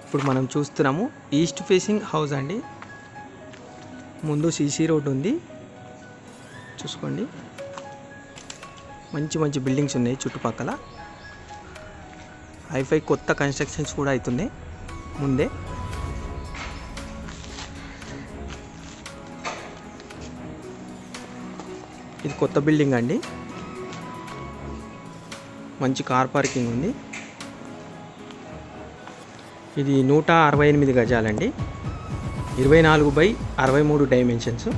ఇప్పుడు మనం చూస్తున్నాము ఈస్ట్ ఫేసింగ్ హౌస్ అండి. ముందు సీసీ రోడ్ ఉంది, చూసుకోండి. మంచి మంచి బిల్డింగ్స్ ఉన్నాయి చుట్టుపక్కల. హైఫై కొత్త కన్స్ట్రక్షన్స్ కూడా అవుతున్నాయి ముందే. ఇది కొత్త బిల్డింగ్ అండి. మంచి కార్ పార్కింగ్ ఉంది. ఇది 168 గజాలండి, 24/63 డైమెన్షన్స్.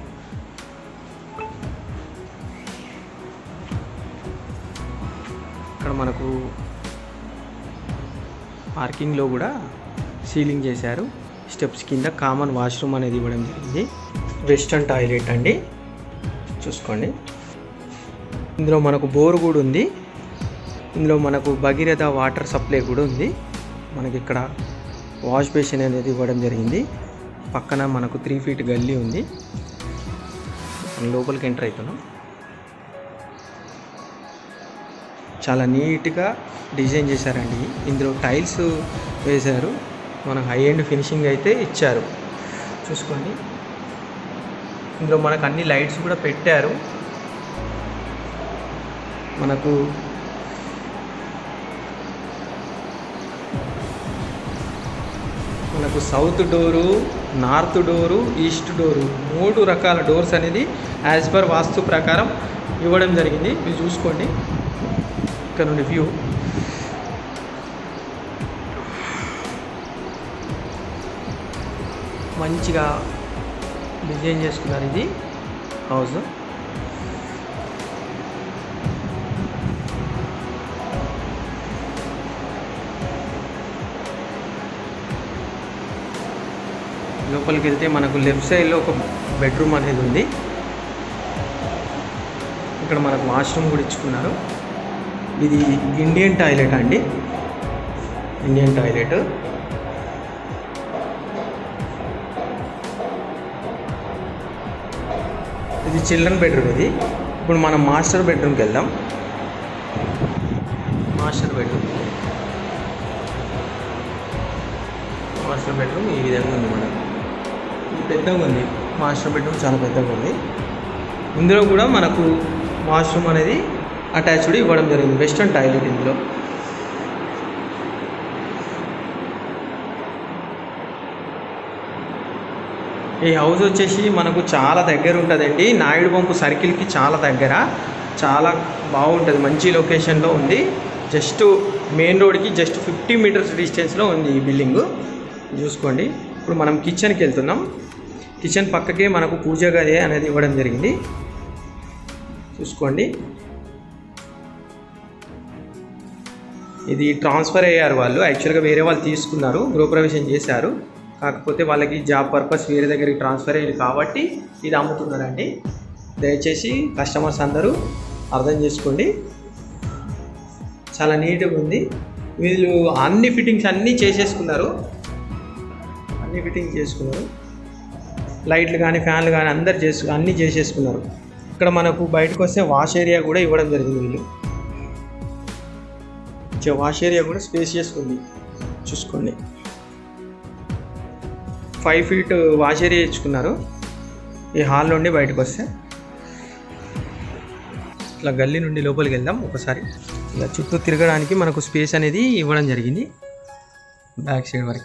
ఇక్కడ మనకు పార్కింగ్లో కూడా సీలింగ్ చేశారు. స్టెప్స్ కింద కామన్ వాష్రూమ్ అనేది ఇవ్వడం జరిగింది. వెస్టర్న్ టాయిలెట్ అండి, చూసుకోండి. ఇందులో మనకు బోర్ కూడా ఉంది. ఇందులో మనకు భగీరథ వాటర్ సప్లై కూడా ఉంది. మనకి ఇక్కడ వాష్ బేసిన్ అనేది ఇవ్వడం జరిగింది. పక్కన మనకు 3 ఫీట్ గల్లీ ఉంది. లోపలికి ఎంటర్ అవుతున్నాం. చాలా నీట్గా డిజైన్ చేశారండి. ఇందులో టైల్స్ వేశారు. మనకు హై ఎండ్ ఫినిషింగ్ అయితే ఇచ్చారు, చూసుకోండి. ఇందులో మనకు అన్ని లైట్స్ కూడా పెట్టారు. మనకు south door, north door, east door 3 రకాల డోర్స్ అనేది యాజ్ పర్ వాస్తు ప్రకారం ఇవ్వడం జరిగింది. మీరు చూసుకోండి ఇక్కడ నుండి వ్యూ. మంచిగా డిజైన్ చేసుకున్నారు ఇది హౌస్. లోపలికి వెళ్తే మనకు లెఫ్ట్ సైడ్లో ఒక బెడ్రూమ్ అనేది ఉంది. ఇక్కడ మనకు వాష్రూమ్ కూడా ఇచ్చుకున్నారు. ఇది ఇండియన్ టాయిలెట్ అండి, ఇండియన్ టాయిలెట్. ఇది చిల్డ్రన్ బెడ్రూమ్. ఇది ఇప్పుడు మనం మాస్టర్ బెడ్రూమ్కి వెళ్దాం. మాస్టర్ బెడ్రూమ్ ఈ విధంగా ఉంది. మనకు ఇది పెద్దగా ఉంది. మాస్టర్ బెడ్రూమ్ చాలా పెద్దగా ఉంది. ఇందులో కూడా మనకు వాష్రూమ్ అనేది అటాచ్డ్ ఇవ్వడం జరిగింది. వెస్టర్న్ టాయిలెట్ ఇందులో. ఈ హౌస్ వచ్చేసి మనకు చాలా దగ్గర ఉంటుందండి. నాయుడు పంపు సర్కిల్కి చాలా దగ్గర, చాలా బాగుంటుంది. మంచి లొకేషన్లో ఉంది. జస్ట్ మెయిన్ రోడ్కి జస్ట్ 50 మీటర్స్ డిస్టెన్స్లో ఉంది ఈ బిల్డింగు, చూసుకోండి. ఇప్పుడు మనం కిచెన్కి వెళ్తున్నాం. కిచెన్ పక్కకే మనకు పూజ గది అనేది ఇవ్వడం జరిగింది, చూసుకోండి. ఇది ట్రాన్స్ఫర్ అయ్యారు వాళ్ళు. యాక్చువల్గా వేరే వాళ్ళు తీసుకున్నారు, గృహప్రవేశం చేశారు. కాకపోతే వాళ్ళకి జాబ్ పర్పస్ వేరే దగ్గరికి ట్రాన్స్ఫర్ అయ్యింది కాబట్టి ఇది అమ్ముతున్నారండి. దయచేసి కస్టమర్స్ అందరూ అర్థం చేసుకోండి. చాలా నీట్గా ఉంది. వీళ్ళు అన్ని ఫిట్టింగ్స్ అన్నీ చేసేసుకున్నారు. లైట్లు కానీ ఫ్యాన్లు కానీ అన్నీ చేసేసుకున్నారు. ఇక్కడ మనకు బయటకు వస్తే వాష్ ఏరియా కూడా ఇవ్వడం జరిగింది. వీళ్ళు వాష్ ఏరియా కూడా స్పేసియస్ ఉంది, చూసుకోండి. 5 ఫీట్ వాష్ ఏరియా ఇచ్చుకున్నారు. ఈ హాల్ నుండి బయటకు వస్తే ఇట్లా గల్లీ నుండి లోపలికి వెళ్దాం. ఒకసారి ఇలా చుట్టూ తిరగడానికి మనకు స్పేస్ అనేది ఇవ్వడం జరిగింది. బ్యాక్ సైడ్ వరకు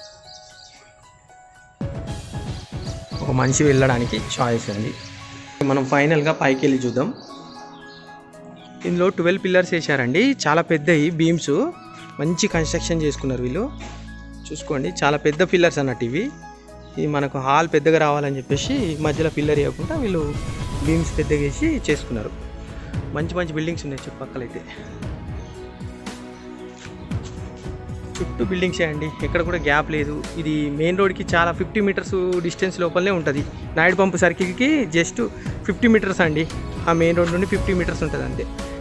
ఒక మనిషి వెళ్ళడానికి చాయిస్ ఉంది. మనం ఫైనల్గా పైకి వెళ్ళి చూద్దాం. ఇందులో 12 పిల్లర్స్ వేసారండి. చాలా పెద్దవి బీమ్స్, మంచి కన్స్ట్రక్షన్ చేసుకున్నారు వీళ్ళు, చూసుకోండి. చాలా పెద్ద పిల్లర్స్ అన్నట్టు ఇవి. మనకు హాల్ పెద్దగా రావాలని చెప్పేసి మధ్యలో పిల్లర్ వేయకుండా వీళ్ళు బీమ్స్ పెద్దగా వేసి చేసుకున్నారు. మంచి మంచి బిల్డింగ్స్ ఉన్నాయి చుట్టుపక్కల. అయితే చుట్టూ బిల్డింగ్సే అండి, ఎక్కడ కూడా గ్యాప్ లేదు. ఇది మెయిన్ రోడ్కి చాలా 50 మీటర్స్ డిస్టెన్స్ లోపలనే ఉంటుంది. నాయుడు పంపు సర్కిల్కి జస్ట్ 50 మీటర్స్ అండి. ఆ మెయిన్ రోడ్ నుండి 50 మీటర్స్ ఉంటుంది అంతే.